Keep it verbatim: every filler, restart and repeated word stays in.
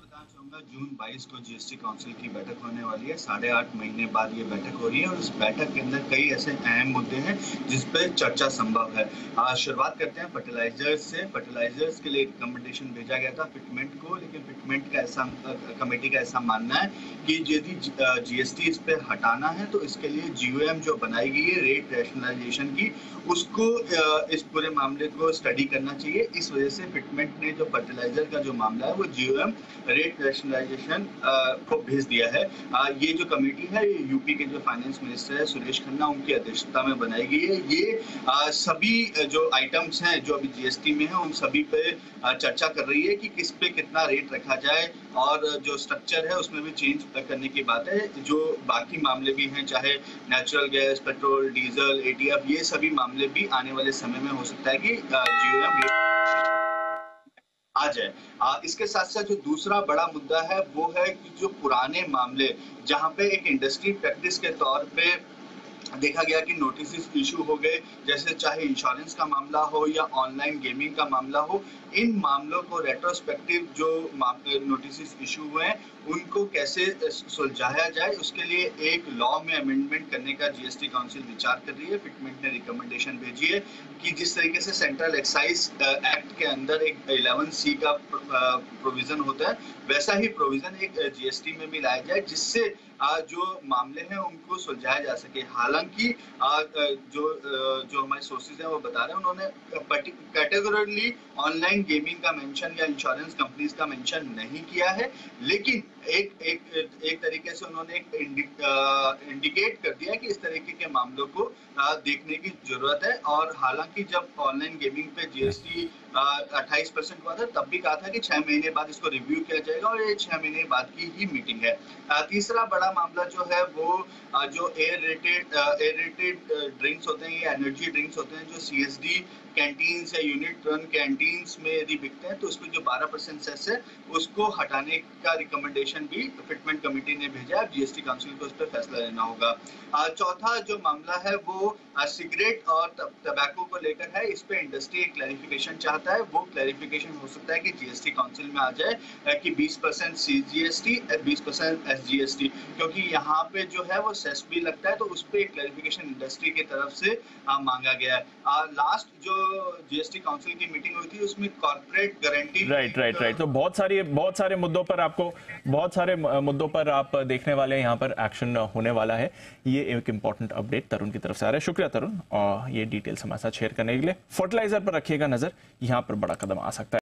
बताना चाहूंगा जून बाईस को जीएसटी काउंसिल की बैठक होने वाली है। साढ़े आठ महीने बाद ये बैठक हो रही है और इस बैठक के अंदर कई ऐसे अहम मुद्दे हैं जिस पर चर्चा संभव है। आ, शुरुआत करते हैं फर्टिलाइजर्स से। फर्टिलाइजर्स के लिए रिकमेंडेशन भेजा गया था फिटमेंट को, लेकिन फिटमेंट का ऐसा कमेटी का ऐसा मानना है कि यदि जीएसटी इस पे हटाना है तो इसके लिए जीओएम जो बनाई गई है रेट रैशनलाइजेशन की, उसको इस पूरे मामले को स्टडी करना चाहिए। इस वजह से फिटमेंट ने जो फर्टिलाइजर का जो मामला है वो जीओएम रेट रैशनलाइजेशन को भेज दिया है। ये जो कमेटी है ये यूपी के जो फाइनेंस मिनिस्टर है सुरेश खन्ना, उनकी अध्यक्षता में बनाई गई है। ये सभी जो आइटम्स हैं जो अभी जीएसटी में है उन सभी पे चर्चा कर रही है कि किस पे कितना रेट रखा जाए और जो स्ट्रक्चर है उसमें भी चेंज करने की बात है। जो बाकी मामले भी हैं, चाहे natural gas, petrol, diesel, ATF, ये सभी मामले भी आने वाले समय में हो सकता है कि जीओएम आ जाए। आ, इसके साथ साथ जो दूसरा बड़ा मुद्दा है वो है कि जो पुराने मामले जहां पे एक इंडस्ट्री प्रैक्टिस के तौर पे देखा गया कि नोटिस इशू हो गए, जैसे चाहे इंश्योरेंस का मामला हो या ऑनलाइन गेमिंग का मामला हो, इन मामलों को रेट्रोस्पेक्टिव जो नोटिस इशू हुए हैं उनको कैसे सुलझाया जाए, उसके लिए एक लॉ में अमेंडमेंट करने का जीएसटी काउंसिल विचार कर रही है। फिटमेंट ने रिकमेंडेशन भेजी है कि जिस तरीके से सेंट्रल एक्साइज एक्ट के अंदर एक इलेवन सी का प्रोविजन होता है, वैसा ही प्रोविजन एक जीएसटी में भी लाया जाए जिससे जो मामले हैं उनको सुलझाया जा सके। हालांकि जो जो हमारे सोर्सेज हैं वो बता रहे हैं, उन्होंने कैटेगोरिकली ऑनलाइन गेमिंग का मेंशन या इंश्योरेंस कंपनीज का मेंशन नहीं किया है, लेकिन एक एक एक तरीके से उन्होंने एक इंडिकेट कर दिया कि इस तरीके के मामलों को देखने की जरूरत है। और हालांकि जब ऑनलाइन गेमिंग पे जीएसटी अट्ठाईस परसेंट हुआ था तब भी कहा था कि छह महीने बाद इसको रिव्यू किया जाएगा और ये छह महीने बाद की ही मीटिंग है। तीसरा बड़ा मामला जो है वो जो aerated aerated drinks होते हैं, ये एनर्जी ड्रिंक्स होते हैं जो सीएसडी कैंटीन्स या यूनिट रन कैंटीन्स में यदि बिकते हैं तो उसमें जो बारह परसेंट सेस है उसको हटाने का रिकमेंडेशन भी फिटमेंट कमेटी ने भेजा है। जीएसटी काउंसिल को उस पर फैसला लेना होगा। चौथा जो मामला है वो सिगरेट और तंबाकू को लेकर है। इस पे इंडस्ट्री एक क्लैरिफिकेशन चाहता है। वो क्लैरिफिकेशन हो सकता है कि जीएसटी काउंसिल में आ जाए कि बीस परसेंट सीजीएसटी और बीस परसेंट एसजीएसटी, क्योंकि यहाँ पे जो है वो सेस भी लगता है, तो उस पर एक क्लैरिफिकेशन इंडस्ट्री की तरफ से आ, मांगा गया है। लास्ट जो जीएसटी काउंसिल की मीटिंग हुई थी उसमें corporate guarantee right right right तो बहुत सारी बहुत सारे मुद्दों पर आपको बहुत सारे मुद्दों पर आप देखने वाले हैं, यहाँ पर एक्शन होने वाला है। ये एक इंपॉर्टेंट अपडेट तरुण की तरफ से आ रहा है। शुक्रिया तरुण, और ये डिटेल्स हमारे साथ शेयर करने के लिए। फर्टिलाइजर पर रखिएगा नजर, यहाँ पर बड़ा कदम आ सकता है।